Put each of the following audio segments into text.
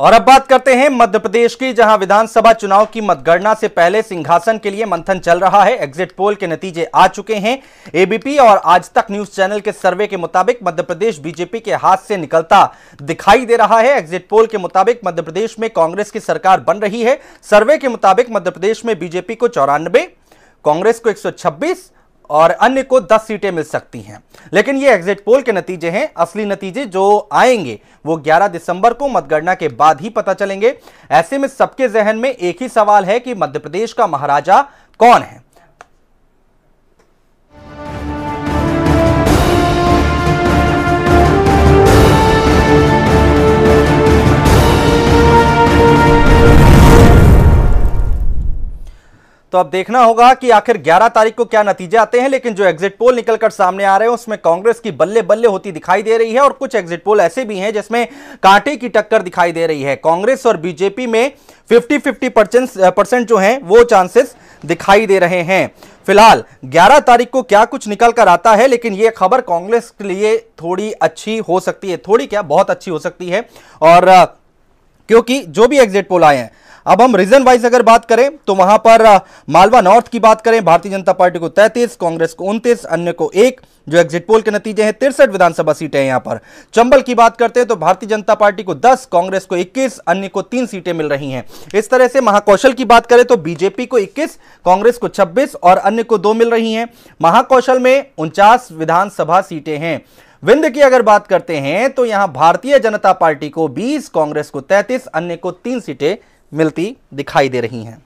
और अब बात करते हैं मध्य प्रदेश की, जहां विधानसभा चुनाव की मतगणना से पहले सिंहासन के लिए मंथन चल रहा है। एग्जिट पोल के नतीजे आ चुके हैं। एबीपी और आज तक न्यूज चैनल के सर्वे के मुताबिक मध्य प्रदेश बीजेपी के हाथ से निकलता दिखाई दे रहा है। एग्जिट पोल के मुताबिक मध्य प्रदेश में कांग्रेस की सरकार बन रही है। सर्वे के मुताबिक मध्य प्रदेश में बीजेपी को 94, कांग्रेस को 126 और अन्य को 10 सीटें मिल सकती हैं। लेकिन ये एग्जिट पोल के नतीजे हैं। असली नतीजे जो आएंगे वो 11 दिसंबर को मतगणना के बाद ही पता चलेंगे। ऐसे में सबके जहन में एक ही सवाल है कि मध्य प्रदेश का महाराजा कौन है। तो अब देखना होगा कि आखिर 11 तारीख को क्या नतीजे आते हैं। लेकिन जो एग्जिट पोल निकलकर सामने आ रहे हैं उसमें कांग्रेस की बल्ले बल्ले होती दिखाई दे रही है और कुछ एग्जिट पोल ऐसे भी हैं जिसमें कांटे की टक्कर दिखाई दे रही है। कांग्रेस और बीजेपी में 50-50% जो हैं वो चांसेस दिखाई दे रहे हैं। फिलहाल 11 तारीख को क्या कुछ निकल कर आता है, लेकिन यह खबर कांग्रेस के लिए थोड़ी अच्छी हो सकती है। थोड़ी क्या, बहुत अच्छी हो सकती है। और क्योंकि जो भी एग्जिट पोल आए हैं, अब हम रीजन वाइज अगर बात करें तो वहां पर मालवा नॉर्थ की बात करें, भारतीय जनता पार्टी को 33, कांग्रेस को 29, अन्य को 1 जो एग्जिट पोल के नतीजे हैं। 63 विधानसभा सीटें हैं यहां पर। चंबल की बात करते हैं तो भारतीय जनता पार्टी को 10, कांग्रेस को 21, अन्य को 3 सीटें मिल रही हैं। इस तरह से महाकौशल की बात करें तो बीजेपी को 21, कांग्रेस को 26 और अन्य को 2 मिल रही हैं। महाकौशल में 49 विधानसभा सीटें हैं। विंध्य की अगर बात करते हैं तो यहां भारतीय जनता पार्टी को 20, कांग्रेस को 33, अन्य को 3 सीटें मिलती दिखाई दे रही हैं।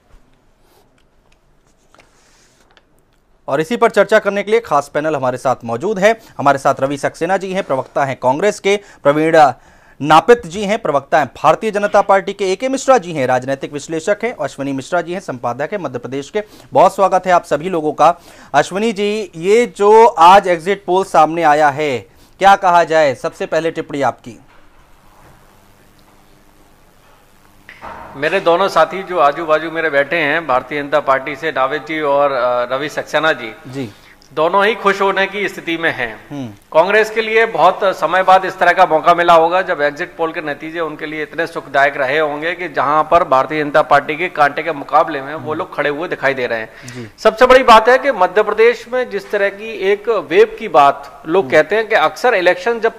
और इसी पर चर्चा करने के लिए खास पैनल हमारे साथ मौजूद है। हमारे साथ रवि सक्सेना जी हैं, प्रवक्ता हैं कांग्रेस के, प्रवीण नापित जी हैं, प्रवक्ता हैं भारतीय जनता पार्टी के, एके मिश्रा जी हैं, राजनीतिक विश्लेषक हैं, अश्विनी मिश्रा जी हैं, संपादक हैं मध्य प्रदेश के। बहुत स्वागत है आप सभी लोगों का। अश्विनी जी, ये जो आज एग्जिट पोल सामने आया है, क्या कहा जाए? सबसे पहले टिप्पणी आपकी। मेरे दोनों साथी जो आजू बाजू मेरे बैठे हैं भारतीय जनता पार्टी से, नाविद जी और रवि सक्सेना जी, दोनों ही खुश होने की स्थिति में हैं। कांग्रेस के लिए बहुत समय बाद इस तरह का मौका मिला होगा जब एग्जिट पोल के नतीजे उनके लिए इतने सुखदायक रहे होंगे कि जहां पर भारतीय जनता पार्टी के कांटे के मुकाबले में वो लोग खड़े हुए दिखाई दे रहे हैं। सबसे बड़ी बात है कि मध्य प्रदेश में जिस तरह की एक वेव की बात लोग कहते हैं कि अक्सर इलेक्शन जब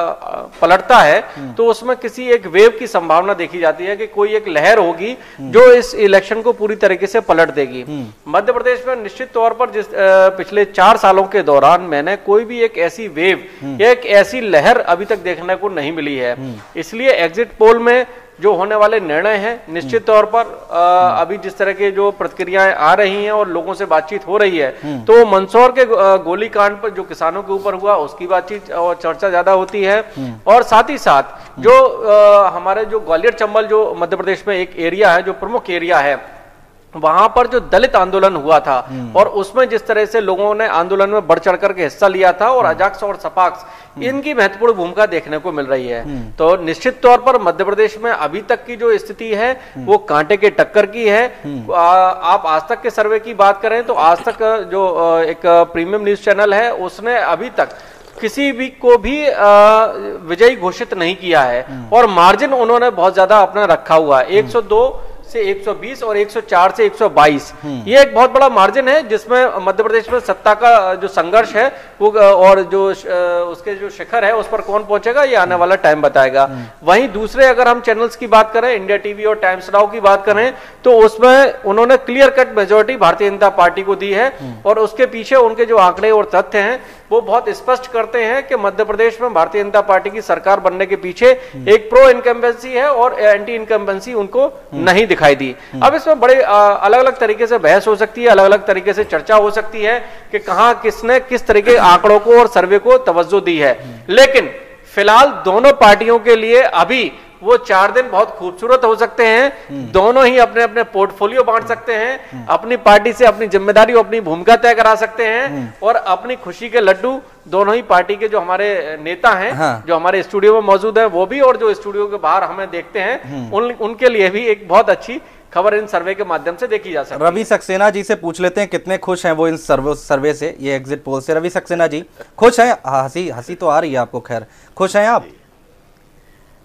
पलटता है तो उसमें किसी एक वेव की संभावना देखी जाती है कि कोई एक लहर होगी जो इस इलेक्शन को पूरी तरीके से पलट देगी। मध्य प्रदेश में निश्चित तौर पर जिस पिछले 4 सालों के दौरान मैंने कोई भी एक ऐसी वेव, एक ऐसी लहर अभी तक देखने को नहीं मिली है। इसलिए एग्जिट पोल में जो होने वाले निर्णय हैं, निश्चित तौर पर अभी जिस तरह के जो प्रतिक्रियाएं आ रही हैं और लोगों से बातचीत हो रही है, तो मंदसौर के गोलीकांड पर जो किसानों के ऊपर हुआ उसकी बातचीत और चर्चा ज्यादा होती है। और साथ ही साथ जो हमारे जो ग्वालियर चंबल जो मध्य प्रदेश में एक एरिया है, जो प्रमुख एरिया है, वहां पर जो दलित आंदोलन हुआ था और उसमें जिस तरह से लोगों ने आंदोलन में बढ़ चढ़ करके हिस्सा लिया था और अजाक्स और सपाक्स, इनकी महत्वपूर्ण भूमिका देखने को मिल रही है। तो निश्चित तौर पर मध्य प्रदेश में अभी तक की जो स्थिति है वो कांटे के टक्कर की है। आप आज तक के सर्वे की बात करें तो आज तक जो एक प्रीमियम न्यूज चैनल है उसने अभी तक किसी भी को भी विजयी घोषित नहीं किया है और मार्जिन उन्होंने बहुत ज्यादा अपना रखा हुआ है। 102 से 120 और 104 से 122, ये एक बहुत बड़ा मार्जिन है जिसमें मध्य प्रदेश में सत्ता का जो संघर्ष है वो और जो उसके जो शिखर है उस पर कौन पहुंचेगा ये आने वाला टाइम बताएगा। वहीं दूसरे अगर हम चैनल्स की बात करें, इंडिया टीवी और टाइम्स नाउ की बात करें, तो उसमें उन्होंने clear cut majority Bharatiya Janata party को दी है और उसके पीछे उनके जो आंकड़े और तथ्य हैं वो बहुत स्पष्ट करते हैं कि मध्य प्रदेश में भारतीय जनता पार्टी की सरकार बनने के पीछे एक प्रो इनकम्बेंसी है और एंटी इनकम्बेंसी उनको नहीं दिखाई दी। अब इसमें बड़े अलग अलग तरीके से बहस हो सकती है, अलग अलग तरीके से चर्चा हो सकती है कि कहां किसने किस तरीके आंकड़ों को और सर्वे को तवज्जो दी है। लेकिन फिलहाल दोनों पार्टियों के लिए अभी वो 4 दिन बहुत खूबसूरत हो सकते हैं। दोनों ही अपने अपने पोर्टफोलियो बांट सकते हैं, अपनी पार्टी से अपनी जिम्मेदारी और अपनी भूमिका तय करा सकते हैं और अपनी खुशी के लड्डू दोनों ही पार्टी के जो हमारे नेता हैं, जो हमारे स्टूडियो में मौजूद है वो भी, और जो स्टूडियो के बाहर हमें देखते हैं उनके लिए भी एक बहुत अच्छी खबर इन सर्वे के माध्यम से देखी जा सकती है। रवि सक्सेना जी से पूछ लेते हैं कितने खुश हैं वो इन सर्वे से, ये एग्जिट पोल से। रवि सक्सेना जी खुश हैं? हंसी तो आ रही है आपको, खैर खुश हैं आप?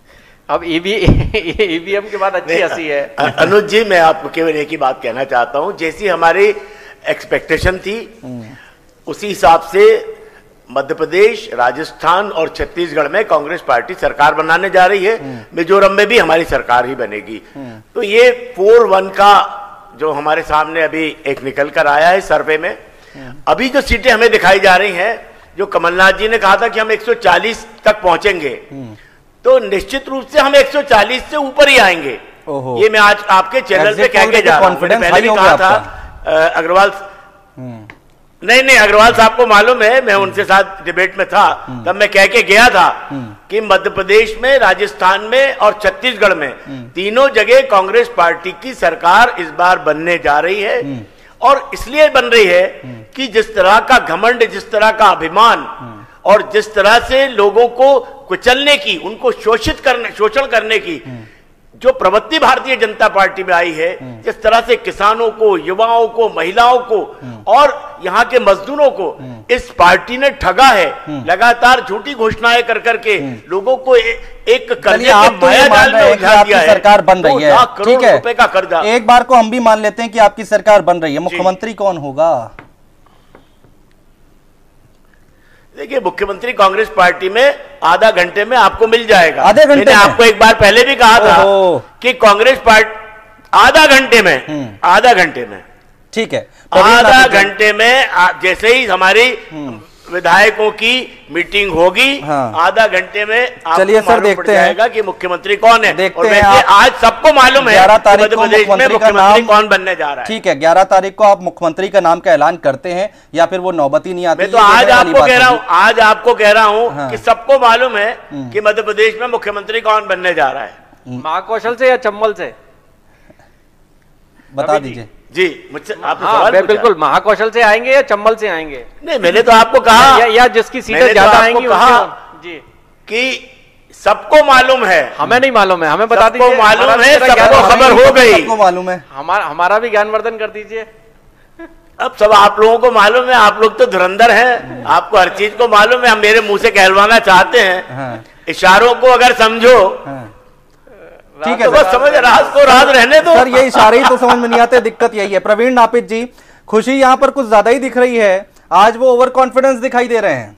अब ईवीएम के बाद अच्छी हंसी है। अनुज जी, मैं आपको केवल एक ही बात कहना चाहता हूं, जैसी हमारी एक्सपेक्टेशन थी उसी हिसाब से मध्य प्रदेश, राजस्थान और छत्तीसगढ़ में कांग्रेस पार्टी सरकार बनाने जा रही है। मिजोरम में भी हमारी सरकार ही बनेगी। तो ये 4-1 का जो हमारे सामने अभी एक निकल कर आया है सर्वे में, अभी जो सीटें हमें दिखाई जा रही हैं, जो कमलनाथ जी ने कहा था कि हम 140 तक पहुंचेंगे, तो निश्चित रूप से हम 140 से ऊपर ही आएंगे। ये मैं आज आपके चैनल पे कह के जा रहा हूं। पहले भी कहा था अग्रवाल, नहीं अग्रवाल साहब को मालूम है, मैं उनसे साथ डिबेट में था, तब मैं कह के गया था कि मध्य प्रदेश में, राजस्थान में और छत्तीसगढ़ में तीनों जगह कांग्रेस पार्टी की सरकार इस बार बनने जा रही है। और इसलिए बन रही है कि जिस तरह का घमंड, जिस तरह का अभिमान और जिस तरह से लोगों को कुचलने की, उनको शोषण करने की जो प्रवृत्ति भारतीय जनता पार्टी में आई है, जिस तरह से किसानों को, युवाओं को, महिलाओं को और यहाँ के मजदूरों को इस पार्टी ने ठगा है, लगातार झूठी घोषणाएं कर करके लोगों को एक कर्जे के माया जाल में उलझा दिया है। सरकार बन रही है, ठीक है, रुपए का कर्जा। एक बार को हम भी मान लेते हैं कि आपकी सरकार बन रही है, मुख्यमंत्री कौन होगा? देखिए, मुख्यमंत्री कांग्रेस पार्टी में आधा घंटे में आपको मिल जाएगा। आधे घंटे? मैंने आपको एक बार पहले भी कहा था कि कांग्रेस पार्टी आधा घंटे में, ठीक है, आधा घंटे में जैसे ही हमारी विधायकों की मीटिंग होगी, आधा घंटे में चलिए सर देखते हैं कि मुख्यमंत्री कौन है। देखते हैं, आज सबको मालूम है 11 तारीख को मुख्यमंत्री कौन बनने जा रहा है। ठीक है, 11 तारीख को आप मुख्यमंत्री का नाम का ऐलान करते हैं या फिर वो नौबत ही नहीं आती? मैं तो आज आपको कह रहा हूं कि सबको मालूम है कि मध्य प्रदेश में मुख्यमंत्री कौन बनने जा रहा है। महाकौशल से या चंबल से बता दीजिए जी। मुझसे आपने सवाल पूछा। बिल्कुल, महाकौशल से आएंगे या चंबल से आएंगे? नहीं, मैंने तो आपको कहा या जिसकी सीटें ज्यादा आएंगी जी, कि सबको मालूम है। हमें नहीं मालूम है, हमें बता दीजिए। मालूम है, सबको खबर हो गई, सबको मालूम है। हमारा भी ज्ञानवर्धन कर दीजिए। अब सब आप लोगों को मालूम है, आप लोग तो धुरंधर हैं, आपको हर चीज को मालूम है। हम मेरे मुंह से कहलवाना चाहते हैं, इशारों को अगर समझो ठीक है, तो बस समझ, राज को राज रहने दो। सर ये इशारे ही तो समझ में नहीं आते, दिक्कत यही है। प्रवीण नापित जी, खुशी यहाँ पर कुछ ज्यादा ही दिख रही है, आज वो ओवर कॉन्फिडेंस दिखाई दे रहे हैं।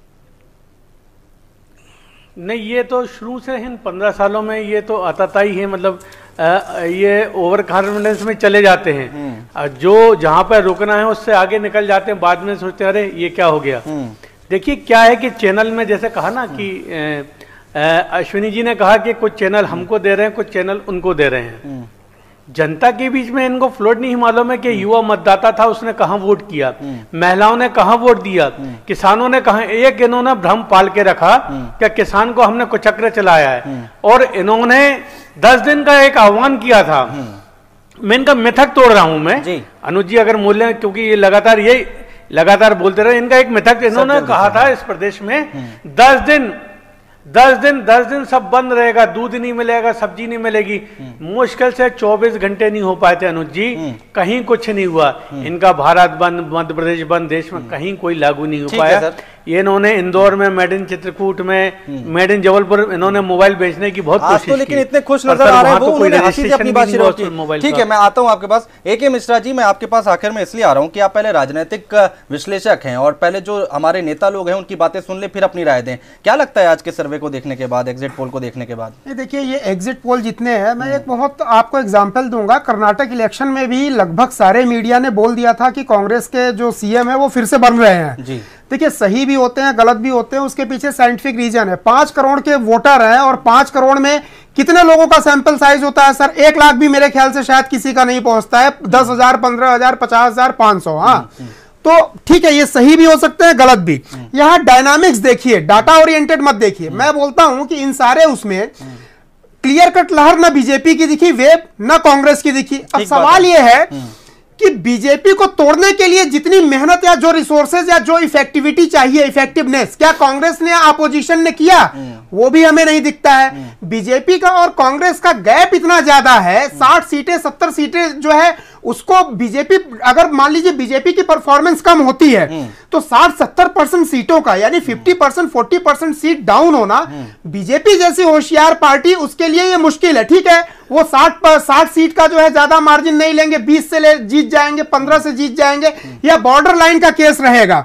नहीं, ये तो शुरू से इन 15 सालों में ये तो आता ही है, मतलब ये ओवर कॉन्फिडेंस में चले जाते हैं, जो जहां पर रुकना है उससे आगे निकल जाते हैं, बाद में सोचते हैं अरे ये क्या हो गया। देखिए क्या है कि चैनल में जैसे कहा ना कि अश्विनी जी ने कहा कि कुछ चैनल हमको दे रहे हैं, कुछ चैनल उनको दे रहे हैं। जनता के बीच में इनको फ्लोट नहीं मालूम है कि युवा मतदाता था, उसने कहां वोट किया, महिलाओं ने कहां वोट दिया, किसानों ने कहा। एक इन्होंने भ्रम पाल के रखा कि किसान को हमने कुचक्र चलाया है, और इन्होंने 10 दिन का एक आह्वान किया था। मैं इनका मिथक तोड़ रहा हूं मैं अनुज जी, अगर मूल्य, क्योंकि ये लगातार बोलते रहे। इनका एक मिथक इन्होंने कहा था इस प्रदेश में 10 दिन सब बंद रहेगा, दूध नहीं मिलेगा, सब्जी नहीं मिलेगी। मुश्किल से 24 घंटे नहीं हो पाए थे अनुज जी, कहीं कुछ नहीं हुआ। इनका भारत बंद, मध्य प्रदेश बंद, देश में कहीं कोई लागू नहीं हो पाया। ये इन्होंने इंदौर में, मेड इन चित्रकूट में, मेड इन जबलपुर, इन्होंने मोबाइल बेचने की बहुत कोशिश की। लेकिन इतने खुश नजर आ रहे हैं, वो उन्होंने हंसी से अपनी बात शुरू की। ठीक है, मैं आता हूं आपके पास। AK मिश्रा जी, मैं आपके पास आखिर में इसलिए आ रहा हूं कि आप पहले राजनीतिक विश्लेषक हैं और पहले जो हमारे नेता लोग हैं उनकी बातें सुन ले, फिर अपनी राय दें। क्या लगता है आज के सर्वे को देखने के बाद, एग्जिट पोल को देखने के बाद? देखिए, ये एग्जिट पोल जितने हैं, मैं एक बहुत आपको एग्जांपल दूंगा। कर्नाटक इलेक्शन में भी लगभग सारे मीडिया ने बोल दिया था कि कांग्रेस के जो CM है वो फिर से बन रहे हैं जी। देखिए, सही भी होते हैं, गलत भी होते हैं, उसके पीछे साइंटिफिक रीजन है। 5 करोड़ के वोटर हैं और 5 करोड़ में कितने लोगों का सैंपल साइज होता है सर? 1 लाख भी मेरे ख्याल से शायद किसी का नहीं पहुंचता है। 10,000, 15,000, 50,000, 500। हाँ, तो ठीक है, ये सही भी हो सकते हैं, गलत भी। यहाँ डायनामिक्स देखिए, डाटा ओरिएंटेड मत देखिए। मैं बोलता हूं कि इन सारे उसमें क्लियर कट लहर ना बीजेपी की दिखी, वेब ना कांग्रेस की दिखी। अब सवाल यह है कि बीजेपी को तोड़ने के लिए जितनी मेहनत या जो रिसोर्सेज या जो इफेक्टिविटी चाहिए, इफेक्टिवनेस, क्या कांग्रेस ने अपोजिशन ने किया? वो भी हमें नहीं दिखता है। बीजेपी का और कांग्रेस का गैप इतना ज्यादा है, 60 सीटें 70 सीटें जो है उसको बीजेपी, अगर मान लीजिए बीजेपी की परफॉर्मेंस कम होती है तो 60-70% सीटों का यानी 50% 40% सीट डाउन होना बीजेपी जैसी होशियार पार्टी उसके लिए ये मुश्किल है। ठीक है, वो 60 सीट का जो है ज्यादा मार्जिन नहीं लेंगे, 20 से जीत जाएंगे, 15 से जीत जाएंगे, या बॉर्डर लाइन का केस रहेगा।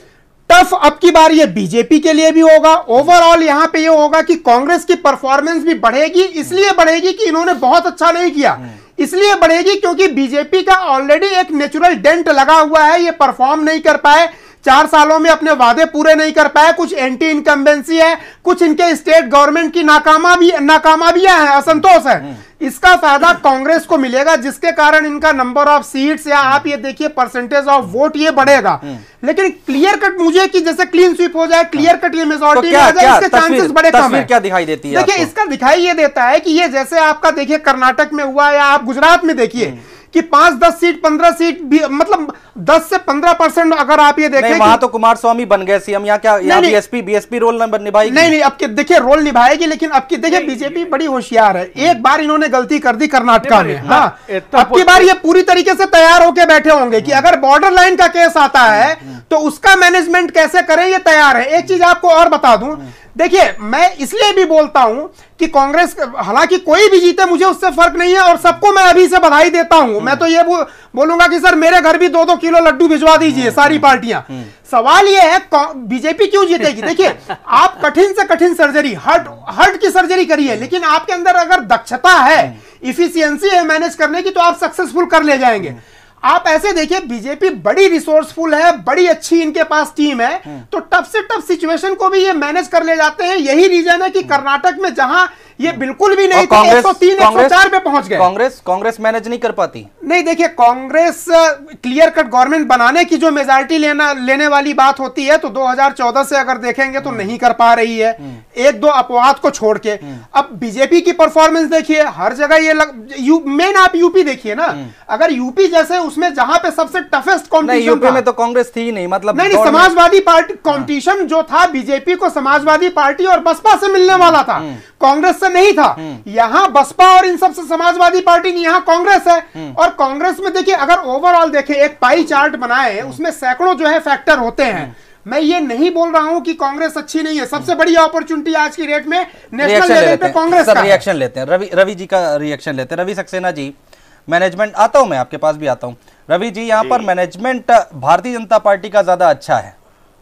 टफ अब की बार ये बीजेपी के लिए भी होगा। ओवरऑल यहां पे ये होगा कि कांग्रेस की परफॉर्मेंस भी बढ़ेगी। इसलिए बढ़ेगी कि इन्होंने बहुत अच्छा नहीं किया, इसलिए बढ़ेगी क्योंकि बीजेपी का ऑलरेडी एक नेचुरल डेंट लगा हुआ है। ये परफॉर्म नहीं कर पाए, 4 सालों में अपने वादे पूरे नहीं कर पाए, कुछ एंटी इनकम्बेंसी है, कुछ इनके स्टेट गवर्नमेंट की नाकामयाबियां हैं, असंतोष है। इसका फायदा कांग्रेस को मिलेगा, जिसके कारण इनका नंबर ऑफ सीट्स या आप ये देखिए परसेंटेज ऑफ वोट ये बढ़ेगा। लेकिन क्लियर कट मुझे कि जैसे क्लीन स्वीप हो जाए, क्लियर कट ये मेजॉरिटी आ जाए, इसके चांसेस बड़े कम है। क्या दिखाई देती है? देखिए इसका दिखाई ये देता है कि ये जैसे आपका देखिए कर्नाटक में हुआ या आप गुजरात में देखिए कि 5-10 सीट 15 सीट मतलब 10 से 15% अगर आप ये देखें, वहां तो कुमार स्वामी बन गए सीएम, यहाँ क्या बीएसपी रोल निभाएगी? नहीं, अब के देखिए रोल निभाएगी, लेकिन अब की देखिए बीजेपी बड़ी होशियार है। एक बार इन्होंने गलती कर दी कर्नाटका में, हाँ, अब की बार ये पूरी तरीके से तैयार होकर बैठे होंगे कि अगर बॉर्डर लाइन का केस आता है तो उसका मैनेजमेंट कैसे करें, ये तैयार है। एक चीज आपको और बता दूं, देखिए मैं इसलिए भी बोलता हूं कि कांग्रेस, हालांकि कोई भी जीते मुझे उससे फर्क नहीं है और सबको मैं अभी से बधाई देता हूं। मैं तो ये बोलूंगा कि सर मेरे घर भी 2-2 किलो लड्डू भिजवा दीजिए सारी पार्टियां। सवाल ये है बीजेपी क्यों जीतेगी? देखिए आप कठिन से कठिन सर्जरी, हार्ट की सर्जरी करिए, लेकिन आपके अंदर अगर दक्षता है, इफिशियंसी है मैनेज करने की, तो आप सक्सेसफुल कर ले जाएंगे। आप ऐसे देखिए बीजेपी बड़ी रिसोर्सफुल है, बड़ी अच्छी इनके पास टीम है, तो टफ से टफ सिचुएशन को भी ये मैनेज कर ले जाते हैं। यही रीजन है कि कर्नाटक में जहां ये बिल्कुल भी नहीं थे, 103 104 पे पहुंच गए। कांग्रेस मैनेज नहीं कर पाती। नहीं, देखिए कांग्रेस क्लियर कट गवर्नमेंट बनाने की जो मेजॉरिटी लेने वाली बात होती है, तो 2014 से अगर देखेंगे तो नहीं कर पा रही है, 1-2 अपवाद को छोड़ के। अब बीजेपी की परफॉर्मेंस देखिए, हर जगह ये मेन आप यूपी देखिए ना, अगर यूपी जैसे उसमें जहां पे सबसे टफेस्ट कॉम्पिटिशन, यूपी में तो कांग्रेस थी नहीं, मतलब नहीं, समाजवादी पार्टी कॉम्पिटिशन जो था बीजेपी को समाजवादी पार्टी और बसपा से मिलने वाला था, कांग्रेस से नहीं था। यहां बसपा और इन सब से समाजवादी पार्टी, यहां कांग्रेस है। और कांग्रेस में देखिए अगर ओवरऑल देखें, एक पाई चार्ट बनाए, उसमें सैकड़ों जो है फैक्टर होते हैं। मैं ये नहीं बोल रहा हूं कि कांग्रेस अच्छी नहीं है, सबसे बड़ी अपॉर्चुनिटी आज की डेट में नेशनल लेवल पे कांग्रेस का रिएक्शन लेते हैं। रवि जी का रिएक्शन लेते हैं। रवि सक्सेना जी, मैनेजमेंट, आता हूं मैं आपके पास भी आता हूं। रवि जी, यहां पर मैनेजमेंट भारतीय जनता पार्टी का ज्यादा अच्छा है?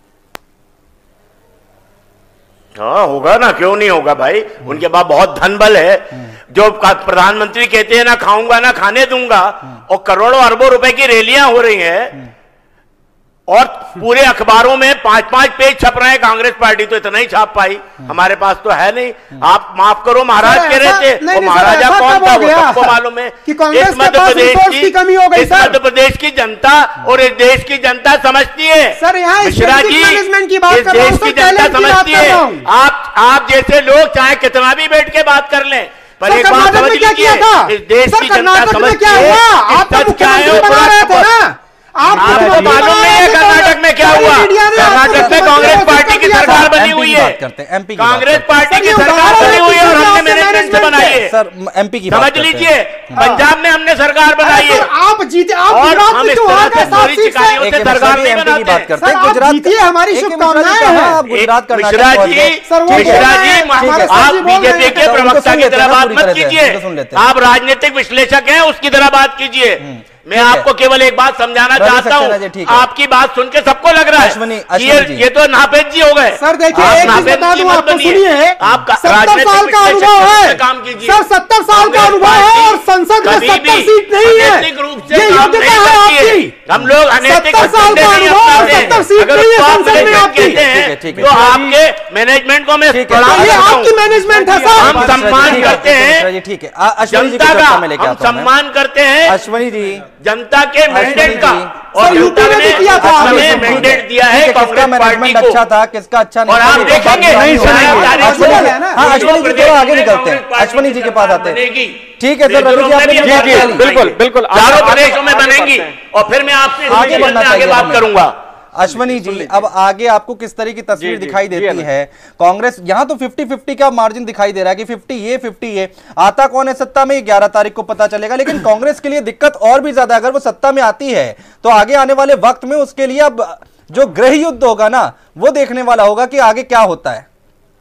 हाँ होगा ना, क्यों नहीं होगा भाई, उनके पास बहुत धन बल है। जो प्रधानमंत्री कहते हैं ना खाऊंगा ना खाने दूंगा, और करोड़ों अरबों रुपए की रैलियां हो रही हैं, और पूरे अखबारों में 5-5 पेज छप रहे हैं। कांग्रेस पार्टी तो इतना ही छाप पाई, हमारे पास तो है नहीं। आप माफ करो, महाराज कह रहे थे, वो महाराजा कौन था वो सबको मालूम है। इस मध्य प्रदेश की जनता और इस देश की जनता समझती है, मिश्रा जी, इस देश की जनता समझती है। आप जैसे लोग चाहे कितना भी बैठ के बात कर लें, पर एक बात समझ लीजिए, इस देश की जनता समझती है सच क्या है। आपको मालूम नहीं है कर्नाटक में क्या हुआ? कर्नाटक में कांग्रेस पार्टी की सरकार बनी हुई है, कांग्रेस पार्टी की सरकार बनी हुई है और हमने मैनेजमेंट से बनाई है। सर एमपी की समझ लीजिए, पंजाब में हमने सरकार बनाई है, आप जीते, और हम इस तरह से चोरी चिकारियों से सरकार नहीं बनाते। गुजरात की हमारी शुभकामनाएं। मिश्रा जी, आप बीजेपी के प्रवक्ता की तरह बात मत कीजिए, आप राजनीतिक विश्लेषक हैं, उसकी तरह बात कीजिए। मैं आपको केवल एक बात समझाना चाहता हूँ, आपकी बात सुन के सबको लग रहा है ये तो नापेद जी हो गए। सर देखिए, एक चीज बता दूं आपको, सुनिए, आप 70 साल का अनुभव है, काम कीजिए सर 70 साल का अनुभव है, और संसद में 70 सीट नहीं है, ये योग्यता है आपकी। हम लोग अनैतिक तो आपके मैनेजमेंट को मैं आपकी मैनेजमेंट है सर। हम सम्मान करते हैं, ठीक है, जनता का हम सम्मान करते हैं, अश्वनी जी, जनता के मैंडेट का, और जनता ने हमें मैंडेट दिया है कांग्रेस पार्टी को। अच्छा था, किसका अच्छा नहीं, और आप देखेंगे अश्वनी जी थोड़ा आगे निकलते हैं, अश्वनी जी के पास आते हैं। ठीक है सर, बिल्कुल बिल्कुल चारों प्रदेशों में बनेंगी, और फिर मैं आपसे आगे बात करूंगा। अश्वनी जी, अब आगे आपको किस तरह की तस्वीर दिखाई देती है? कांग्रेस यहां तो 50-50 का मार्जिन दिखाई दे रहा है कि 50 ये आता कौन है सत्ता में, 11 तारीख को पता चलेगा। लेकिन कांग्रेस के लिए दिक्कत और भी ज्यादा, अगर वो सत्ता में आती है तो आगे आने वाले वक्त में उसके लिए अब जो गृह युद्ध होगा ना, वो देखने वाला होगा कि आगे क्या होता है।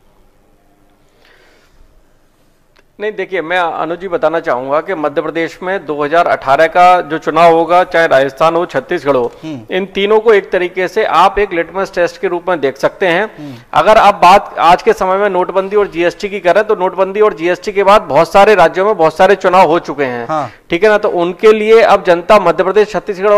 नहीं, देखिए, मैं अनुज जी बताना चाहूंगा कि मध्य प्रदेश में 2018 का जो चुनाव होगा, चाहे राजस्थान हो, छत्तीसगढ़ हो, इन तीनों को एक तरीके से आप एक लिटमस टेस्ट के रूप में देख सकते हैं। अगर आप बात आज के समय में नोटबंदी और जीएसटी की करें, तो नोटबंदी और जीएसटी के बाद बहुत सारे राज्यों में बहुत सारे चुनाव हो चुके हैं। हाँ। ठीक है ना, तो उनके लिए अब जनता मध्य प्रदेश, छत्तीसगढ़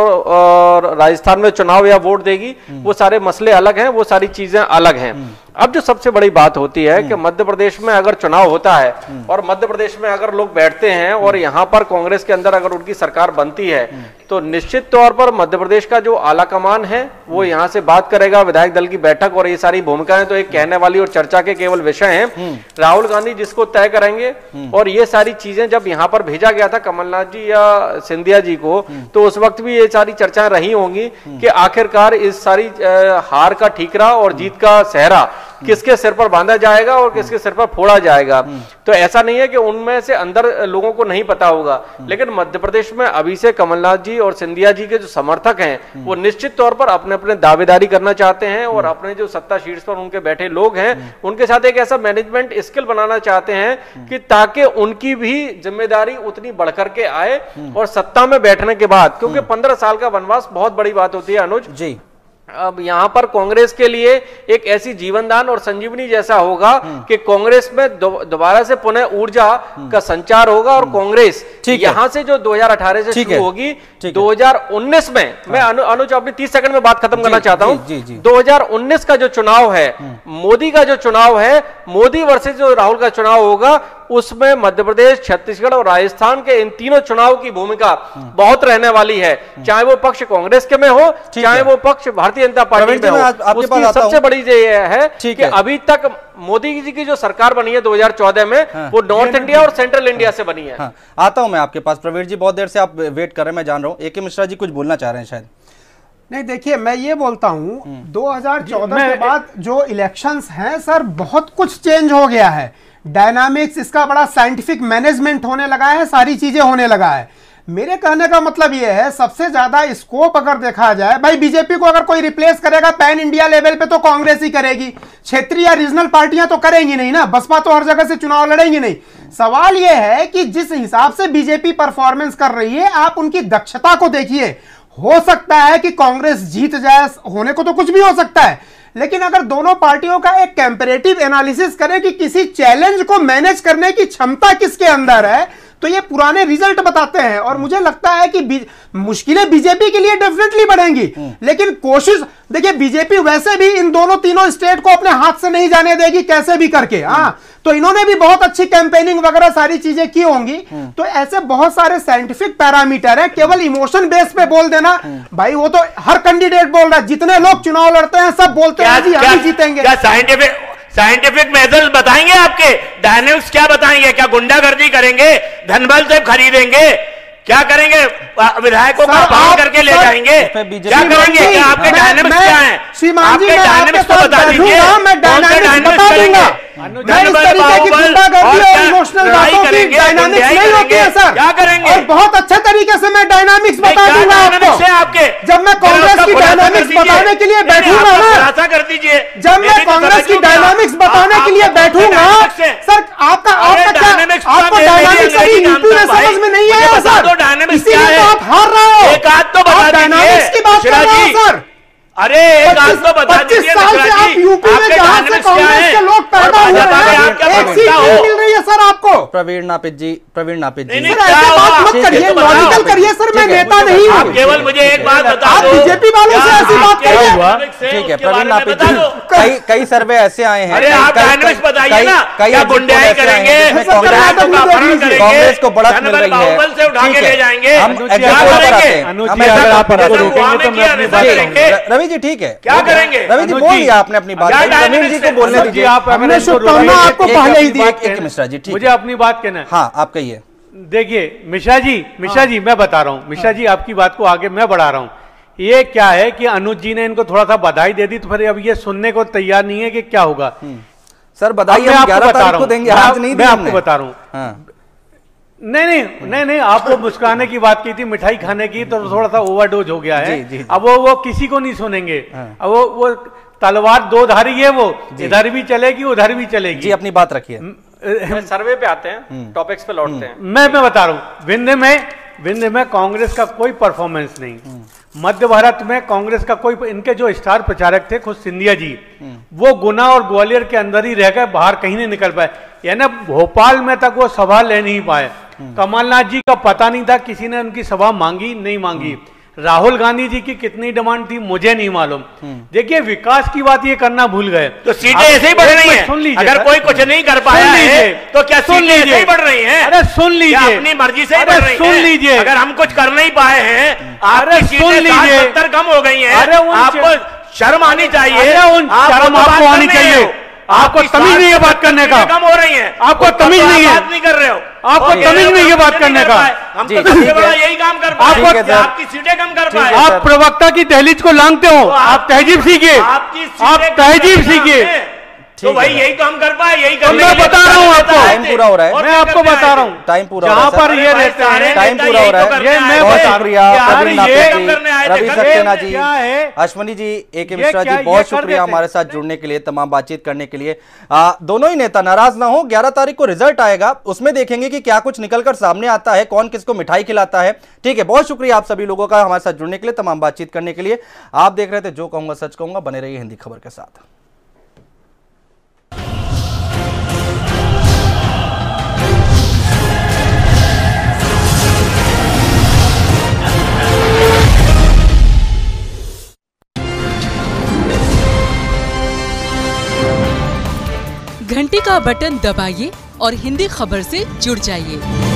और राजस्थान में चुनाव या वोट देगी, वो सारे मसले अलग हैं, वो सारी चीजें अलग हैं। अब जो सबसे बड़ी बात होती है कि मध्य प्रदेश में अगर चुनाव होता है और मध्य प्रदेश में अगर लोग बैठते हैं और यहाँ पर कांग्रेस के अंदर अगर उनकी सरकार बनती है, तो निश्चित तौर पर मध्य प्रदेश का जो आला कमान है वो यहाँ से बात करेगा, विधायक दल की बैठक और ये सारी भूमिकाएं तो एक कहने वाली और चर्चा के केवल विषय हैं। राहुल गांधी जिसको तय करेंगे, और ये सारी चीजें जब यहाँ पर भेजा गया था कमलनाथ जी या सिंधिया जी को, तो उस वक्त भी ये सारी चर्चाएं रही होंगी कि आखिरकार इस सारी हार का ठीकरा और जीत का सहरा किसके सिर पर बांधा जाएगा और किसके सिर पर फोड़ा जाएगा। तो ऐसा नहीं है कि उनमें से अंदर लोगों को नहीं पता होगा, लेकिन मध्य प्रदेश में अभी से कमलनाथ जी और सिंधिया जी के जो समर्थक हैं वो निश्चित तौर पर अपने अपने दावेदारी करना चाहते हैं और अपने जो सत्ता शीर्ष पर उनके बैठे लोग हैं उनके साथ एक ऐसा मैनेजमेंट स्किल बनाना चाहते हैं कि ताकि उनकी भी जिम्मेदारी उतनी बढ़कर के आए और सत्ता में बैठने के बाद, क्योंकि 15 साल का वनवास बहुत बड़ी बात होती है अनुज जी। अब यहां पर कांग्रेस के लिए एक ऐसी जीवनदान और संजीवनी जैसा होगा कि कांग्रेस में दोबारा से पुनः ऊर्जा का संचार होगा और कांग्रेस यहां से जो 2018 से शुरू होगी 2019 में, मैं अनुज अपनी 30 सेकंड में बात खत्म करना चाहता हूं। 2019 का जो चुनाव है, मोदी का जो चुनाव है, मोदी वर्सेस जो राहुल का चुनाव होगा, उसमें मध्य प्रदेश, छत्तीसगढ़ और राजस्थान के इन तीनों चुनाव की भूमिका बहुत रहने वाली है, चाहे वो पक्ष कांग्रेस के में हो, चाहे वो पक्ष भारतीय जनता पार्टी में हो। उसकी सबसे बड़ी ये है कि अभी तक मोदी जी की जो सरकार बनी है 2014 में, वो नॉर्थ इंडिया और सेंट्रल इंडिया से बनी है। आता हूं मैं आपके पास। प्रवीण जी, बहुत देर से आप वेट कर रहे हैं, मैं जान रहा हूं। AK मिश्रा जी कुछ बोलना चाह रहे हैं शायद। नहीं, देखिए, मैं ये बोलता हूं 2014 के बाद जो इलेक्शंस हैं सर, बहुत कुछ चेंज हो गया है। डायनामिक्स, इसका बड़ा साइंटिफिक मैनेजमेंट होने लगा है, सारी चीजें होने लगा है। मेरे कहने का मतलब यह है, सबसे ज्यादा स्कोप अगर देखा जाए, भाई बीजेपी को अगर कोई रिप्लेस करेगा पैन इंडिया लेवल पे तो कांग्रेस ही करेगी, क्षेत्रीय या रीजनल पार्टियां तो करेंगी नहीं ना, बसपा तो हर जगह से चुनाव लड़ेंगी नहीं। सवाल यह है कि जिस हिसाब से बीजेपी परफॉर्मेंस कर रही है, आप उनकी दक्षता को देखिए। हो सकता है कि कांग्रेस जीत जाए, होने को तो कुछ भी हो सकता है, लेकिन अगर दोनों पार्टियों का एक कंपैरेटिव एनालिसिस करें कि किसी चैलेंज को मैनेज करने की क्षमता किसके अंदर है, तो ये पुराने रिजल्ट बताते हैं। और मुझे लगता है कि मुश्किलें बीजेपी के लिए डेफिनेटली बढ़ेंगी, लेकिन कोशिश देखिए, बीजेपी वैसे भी इन दोनों तीनों स्टेट को अपने हाथ से नहीं जाने देगी कैसे भी करके। हाँ, तो इन्होंने भी बहुत अच्छी कैंपेनिंग वगैरह सारी चीजें की होंगी। तो ऐसे बहुत सारे साइंटिफिक पैरामीटर है, केवल इमोशन बेस पे बोल देना, भाई वो तो हर कैंडिडेट बोल रहा है, जितने लोग चुनाव लड़ते हैं सब बोलते हैं जी हम जीतेंगे। साइंटिफिक मेथड बताएंगे आपके, डायनेमिक्स क्या बताएंगे? क्या गुंडागर्दी करेंगे, धनबल से खरीदेंगे, क्या करेंगे? विधायकों को अपहरण करके ले जाएंगे, क्या करेंगे? क्या आपके डायनेमिक्स क्या हैं? आपके डायनेमिक्स को बता दीजिए, मैं डायनेमिक्स बता दूंगा। मैं इस तरीके की गुंडागर्दी और इमोशनल बातों की डायनामिक्स नहीं होती है सर, क्या करेंगे? और बहुत अच्छे तरीके से मैं डायनामिक्स बता दूंगा आपको। जब मैं कांग्रेस की डायनामिक्स बताने के लिए बैठूंगा ना, कर दीजिए, जब मैं कांग्रेस की डायनामिक्स बताने के लिए बैठूंगा सर, आपको डायनामिक्स अभी यूपी में समझ में नहीं आया सर, इसीलिए तो आप हार रहे हो। एक आध तो बता डायनामिक्स की बात कर रहे हो सर। अरे एक आध तो बता दीजिए, 25 साल से आप यूपी में जहां से कांग्रेस के लोग मिल रही है सर आपको। प्रवीण नापित जी, मत करिए, लॉजिकल करिए सर, मैं नेता नहीं हूँ। आप केवल मुझे एक बात बता आप दो, बीजेपी वालों से ऐसी बात करिए। ठीक है प्रवीण नापित जी, कई सर्वे ऐसे आए हैं, अरे आप डायनेमिक्स बताइए ना, क्या गुंडाई करेंगे, कांग्रेस को बढ़त मिल रही है, से उठा के ले जाएंगे, हम रवि जी ठीक है, क्या करेंगे? रवि जी बोल दिया आपने अपनी बात, प्रवीण जी को बोलने दीजिए। हमने शुभकामना आपको पहले ही दी। एक मिश्रा जी, ठीक, मुझे अपनी बात कहना है। हाँ आप कहिए। देखिए मिश्रा जी मैं बता रहा हूँ, मिश्रा जी आपकी बात को आगे मैं बढ़ा रहा हूँ। ये क्या है कि अनुज जी ने इनको थोड़ा सा बधाई दे दी, तो फिर अब ये सुनने को तैयार नहीं है कि क्या होगा। सर बधाई हम 11 तारीख को देंगे, आज नहीं। मैं आपको बता रहा हूँ। नहीं, आप वो मुस्कुराने की बात की थी, मिठाई खाने की, तो थोड़ा सा ओवरडोज हो गया है। जी। अब वो किसी को नहीं सुनेंगे। अब वो तलवार दो धारी है, वो इधर भी चलेगी उधर भी चलेगी। जी अपनी बात रखिए। सर्वे पे आते हैं, टॉपिक्स पे लौटते हैं। मैं बता रहा हूँ, विंध्य में कांग्रेस का कोई परफॉर्मेंस नहीं। मध्य भारत में कांग्रेस का कोई, इनके जो स्टार प्रचारक थे खुद सिंधिया जी, वो गुना और ग्वालियर के अंदर ही रह गए, बाहर कहीं नहीं निकल पाए। यानी भोपाल में तक वो सभा ले नहीं पाए। कमलनाथ जी का पता नहीं था, किसी ने उनकी सभा मांगी नहीं मांगी। राहुल गांधी जी की कितनी डिमांड थी मुझे नहीं मालूम। देखिए विकास की बात ये करना भूल गए, तो सीटें ऐसे ही बढ़ रही हैं। सुन लीजिए, अगर कोई कुछ नहीं कर पाया है तो क्या सीटें ऐसे ही बढ़ रही हैं? अरे सुन लीजिए, अपनी मर्जी से ही बढ़ रही हैं। सुन लीजिए, अगर हम कुछ कर नहीं पाए हैं, आपकी सीटें 70 कम हो गई हैं, आपको शर्म आनी चाहिए। शर्म आपको आनी चाहिए। आपको तमीज नहीं है बात करने का, कम हो रही है, आपको तमीज नहीं है, बात नहीं कर रहे हो, आपको तमीज नहीं है बात करने का। हम तो सबसे बड़ा यही काम कर पाए, आपकी सीटें कम कर पाए। आप प्रवक्ता की दहलीज को लांघते हो, आप तहजीब सीखिए, आप तहजीब सीखिए। तो भाई यही तो हम कर पाए, यही तो मैं बता रहा हूँ आपको, टाइम पूरा हो रहा है, मैं आपको बता रहा हूँ, टाइम पूरा जहाँ पर ये रहते हैं, टाइम पूरा हो रहा है। ये मैं बहुत बता शुक्रिया प्रवीण नापित जी, रवि सक्सेना जी, क्या है, अश्वनी जी, AK मिश्रा जी, बहुत शुक्रिया हमारे साथ जुड़ने के लिए, तमाम बातचीत करने के लिए। दोनों ही नेता नाराज ना हो, 11 तारीख को रिजल्ट आएगा, उसमें देखेंगे कि क्या कुछ निकलकर सामने आता है, कौन किसको मिठाई खिलाता है। ठीक है, बहुत शुक्रिया आप सभी लोगों का हमारे साथ जुड़ने के लिए, तमाम बातचीत करने के लिए। आप देख रहे थे जो कहूंगा सच कहूंगा, बने रहिए हिंदी खबर के साथ। घंटी का बटन दबाइए और हिंदी खबर से जुड़ जाइए।